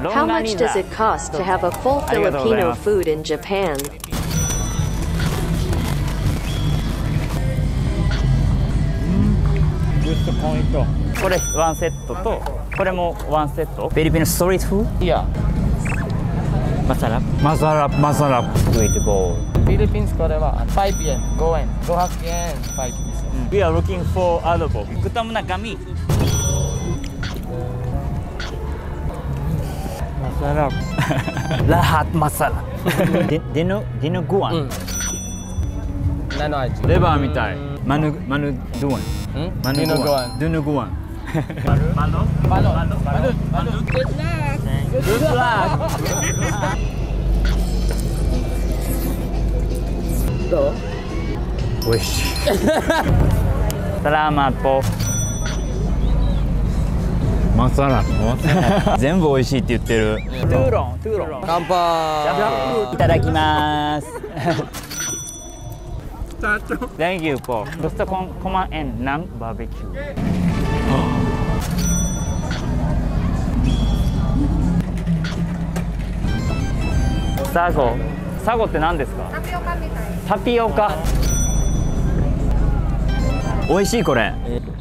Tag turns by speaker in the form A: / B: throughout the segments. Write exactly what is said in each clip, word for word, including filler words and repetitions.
A: How much does it cost to have a full Filipino food in Japan?
B: Good. これワンセットとこれもワンセット。フィリピンストリートフード？
C: Yeah.
B: Masarap. Masarap, masarap. Sweet bowl.
C: Philippines これはfive yen, go yen, go half yen, five yen.
B: We are looking for adobo. 豚の中身。Masarap. Lahat masarap. Dino dinuguan.
C: Nano aji?
B: レバーみたい。マヌマヌドゥアン。
C: Dinuguan.
B: Dinuguan.
C: Balot. Balot. Balot. Balot. Good luck.
B: Good luck.
C: どう？
B: 美味しい。Salamat po。マサラ。全部美味しいって言ってる。トゥーロン、トゥーロン。
C: 乾杯。
B: いただきます。Thank you po. Gusto kong kumain ng barbecue. Sago. Sago って何ですか？タピオカみたい。タピオカ。美味しいこれ。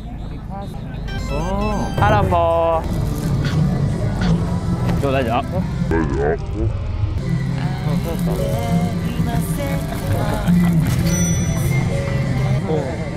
B: ハラポー。どう大丈夫？大丈夫。